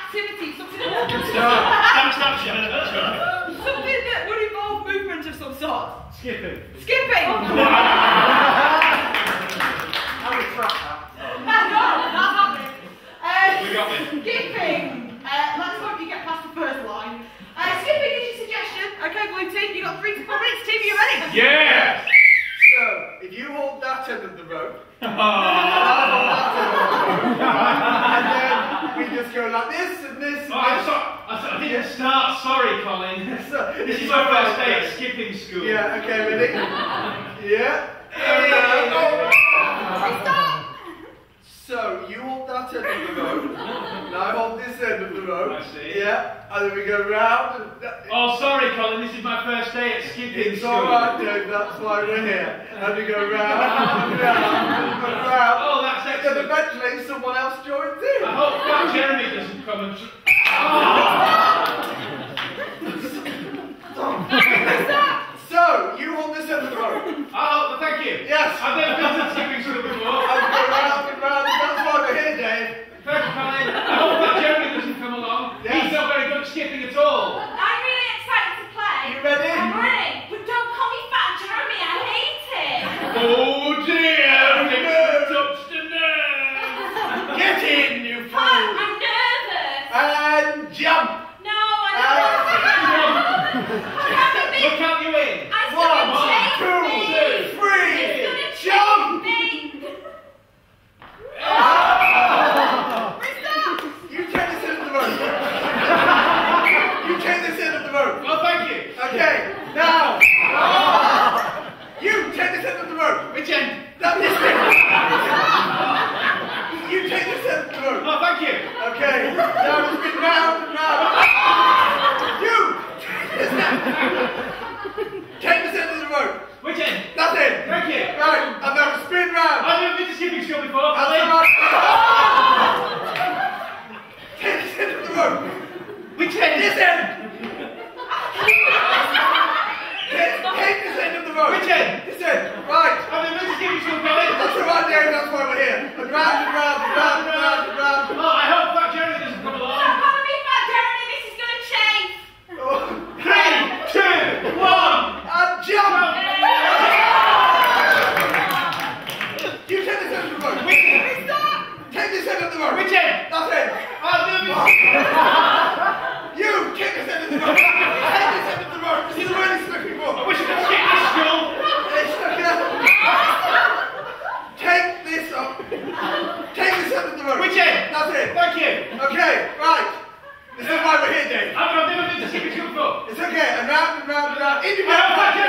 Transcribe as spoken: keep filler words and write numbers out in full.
activity, something that Stop, stop, stop. something that would involve movement of some sort. Skipping. Skipping. How we trap that? No, that's happening. Uh, We got it. Skipping. Uh, let's hope you get past the first line. Uh, skipping is your suggestion. Okay, blue team, you got three to four minutes. Team, are you ready? Yeah. So, if you hold that end of the rope, Oh. and then we just go like this and this and Oh, I'm this. so, I, so, I didn't start. Sorry, Colin. So, This is my first day at skipping school. Yeah, okay, ready? Yeah. Hey. Stop. So, you hold that end of the rope, and I hold this end of the rope. I see. Yeah, and then we go round and... Oh, sorry, Colin. This is my first day at skipping It's school. alright, Dave, that's why we're here. And we go round and round and round. Oh, that's And then excellent. eventually someone else joins in. I hope Fat Jeremy doesn't come and... Tr So, you hold this end of the rope. Oh, thank you. Yes. I've never been to skipping school before. And we go round and round, and that's why we're here, Dave. Thank you, Colin. I hope Fat Jeremy doesn't come along. Yes. He's not very good at skipping at all. I'm really excited to play. You ready? I'm ready. But don't call me Fat Jeremy, I hate it. Oh dear! Never touched the nerve. Get in, you Huh, fool. I'm nervous. And jump. No, I don't want to. What count you in? I'm One, gonna chase two, me. three, It's gonna jump. chase me. You take this end of the rope. You take this end of the rope. Oh, thank you. Okay, now. You take this end of the rope. Which end? Not this end. You take this end of the rope. Oh, thank you. Okay, now we spin round and round. You take this end. Take this end of the rope. Which end? That's it. Thank you. Right, and now we spin round. I've never been to skipping school before, That's Colin. all right. Take this end of the rope. Which end? This end. Take, take this end of the rope. Which end? This end. Right. I've never been to skipping school, Colin. That's all right, Dave. That's why we're here. And round and round and round and round and round. Oh, I hope Fat Jeremy doesn't come along. Don't call me Fat Jeremy, this is gonna chase. Oh. Three, two, one. And jump. You take this end of the rope. Take this end of the rope. Which end? That's it. I've never been to You take this end of the rope. Take this end of the rope. This is really slippery I one. wish I could skip this school. Take this up. Take this end of the rope. Which end? That's it. Thank you. Okay, right. This is why we're here, Dave. I've never been to skipping school before. It's okay. And round and round and round. In you I hope Fat go.